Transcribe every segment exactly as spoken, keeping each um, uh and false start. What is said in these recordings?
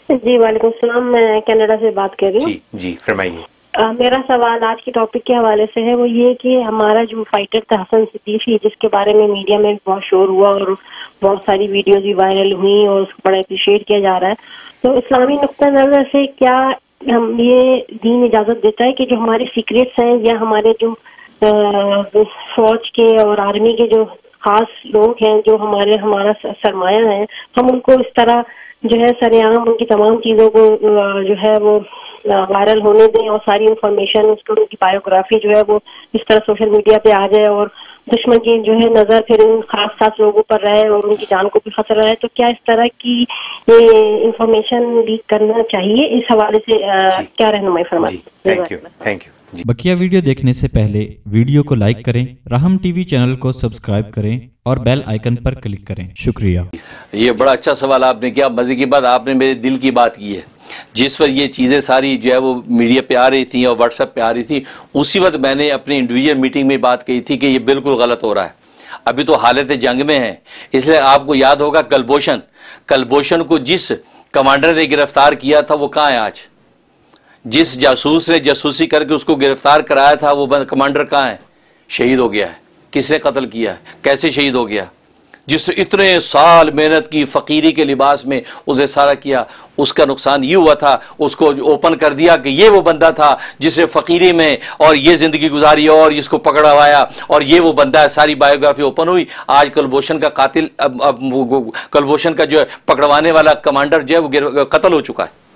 جی وعلیکم السلام، میں کینیڈا سے بات کر رہی ہوں. جی جی فرمائیے. میرا سوال آج کے ٹاپک کے حوالے سے ہے، وہ یہ کہ ہمارا جو فائٹر تھا حسن صدیقی، جس کے بارے میں میڈیا میں بہت شور ہوا اور بہت ساری ویڈیوز بھی وائرل ہوئی اور اس کو بڑا اپریشیٹ کیا جا رہا ہے، تو اسلامی نقطہ نظر سے کیا ہم یہ دین اجازت دیتا ہے کہ جو ہمارے سیکریٹس ہیں یا ہمارے جو فوج کے اور آرمی کے جو خاص لوگ ہیں جو ہمارے ہمارا سرمایہ ہے، ہم ان کو اس طرح جو ہے سر عام ان کی تمام چیزوں کو جو ہے وہ وائرل ہونے دیں اور ساری انفارمیشن اس کو ان کی بایوگرافی جو ہے وہ اس طرح سوشل میڈیا پہ آ جائے اور دشمن کی جو ہے نظر پھر ان خاص خاص لوگوں پر رہے اور ان کی جان کو بھی خطرہ رہے، تو کیا اس طرح کی انفارمیشن لیک کرنا چاہیے؟ اس حوالے سے کیا رہنمائی فرمائیں؟ Thank you thank you. بقیہ ویڈیو دیکھنے سے پہلے ویڈیو کو لائک کریں، رحم ٹی وی چینل کو سبسکرائب کریں اور بیل آئیکن پر کلک کریں. شکریہ. یہ بڑا اچھا سوال آپ نے کیا، مزے کی بات آپ نے میرے دل کی بات کی ہے. جس پر یہ چیزیں ساری جو ہے وہ میڈیا پہ آ رہی تھیں اور واٹس ایپ پہ آ رہی تھی، اسی وقت میں نے اپنی انڈیویجول میٹنگ میں بات کہی تھی کہ یہ بالکل غلط ہو رہا ہے. ابھی تو حالت جنگ میں ہیں، اس لیے آپ کو یاد ہوگا کلبھوشن کلبھوشن کو جس کمانڈر نے گرفتار کیا تھا وہ کہاں ہے آج؟ جس جاسوس نے جاسوسی کر کے اس کو گرفتار کرایا تھا وہ کمانڈر کہاں ہے؟ شہید ہو گیا ہے. کس نے قتل کیا ہے؟ کیسے شہید ہو گیا؟ جس نے اتنے سال محنت کی، فقیری کے لباس میں اس نے سارا کیا، اس کا نقصان یہ ہوا تھا، اس کو اوپن کر دیا کہ یہ وہ بندہ تھا جس نے فقیری میں اور یہ زندگی گزاری اور اس کو پکڑا ہوایا اور یہ وہ بندہ ہے. ساری بایوگرافی اوپن ہوئی. آج کلبھوشن کا قاتل اب اب کلبھوشن کا جو ہے پکڑوانے والا کمانڈر جو ہے وہ قتل ہو چکا ہے.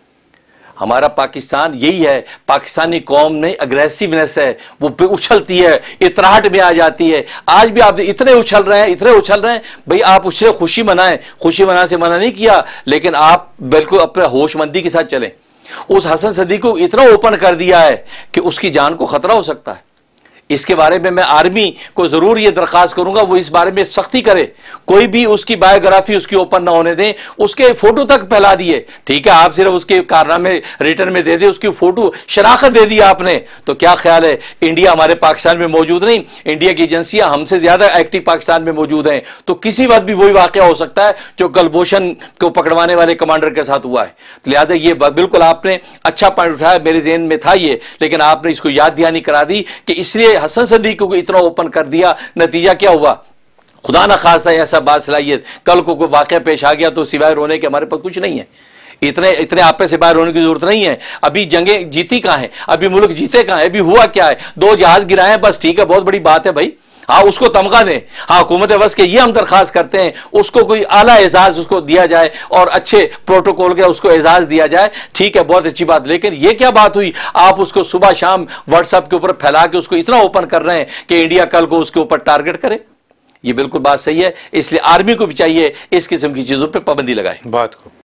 ہمارا پاکستان یہی ہے، پاکستانی قوم نہیں اگریسیونیس ہے، وہ اچھلتی ہے، اطراہٹ میں آ جاتی ہے. آج بھی آپ اتنے اچھل رہے ہیں اتنے اچھل رہے ہیں بھئی آپ اچھلے، خوشی منائیں، خوشی منانے سے منع نہیں کیا، لیکن آپ بالکل اپنے ہوش مندی کے ساتھ چلیں. اس حسن صدیقی کو اتنا اوپن کر دیا ہے کہ اس کی جان کو خطرہ ہو سکتا ہے. اس کے بارے میں میں آرمی کو ضرور یہ درخواست کروں گا وہ اس بارے میں سختی کرے. کوئی بھی اس کی بایوگرافی اس کی اوپن نہ ہونے دیں. اس کے فوٹو تک پھیلا دیے، ٹھیک ہے آپ صرف اس کے کارنامے ریٹرن میں دے دیں، اس کی فوٹو شناخت دے دی آپ نے، تو کیا خیال ہے انڈیا ہمارے پاکستان میں موجود نہیں؟ انڈیا کی ایجنسیاں ہم سے زیادہ ایکٹیو پاکستان میں موجود ہیں، تو کسی وقت بھی وہی واقعہ ہو سکتا ہے جو کلبھوشن کو پکڑوانے والے کمانڈر کے ساتھ ہوا ہے. تو لہٰذا یہ بالکل آپ نے اچھا پوائنٹ اٹھایا، میرے ذہن میں تھا یہ، لیکن آپ نے اس کو یاد دہانی کرا دی کہ اس لیے حسن صدیقی کو اتنا اوپن کر دیا. نتیجہ کیا ہوا؟ خدا نہ خواستہ ایسا باصلاحیت کل کو کوئی واقعہ پیش آ گیا تو سوائے رونے کے ہمارے پاس کچھ نہیں ہے. اتنے اتنے آپ سے باہر ہونے کی ضرورت نہیں ہے. ابھی جنگیں جیتی کہاں ہیں؟ ابھی ملک جیتے کہاں ہیں؟ ابھی ہوا کیا ہے؟ دو جہاز گرائے ہیں بس، ٹھیک ہے بہت بڑی بات ہے بھائی، ہاں اس کو تمغہ دیں. ہاں حکومت وسط کے یہ ہم درخواست کرتے ہیں اس کو کوئی اعلیٰ اعزاز اس کو دیا جائے اور اچھے پروٹوکول کے اس کو اعزاز دیا جائے، ٹھیک ہے بہت اچھی بات. لیکن یہ کیا بات ہوئی آپ اس کو صبح شام واٹس ایپ کے اوپر پھیلا کے اس کو اتنا اوپن کر رہے ہیں کہ انڈیا کل کو اس کے اوپر ٹارگٹ کرے؟ یہ بالکل بات صحیح ہے. اس لیے آرمی کو بھی چاہیے اس قسم کی چیزوں پہ پابندی لگائے. بات کو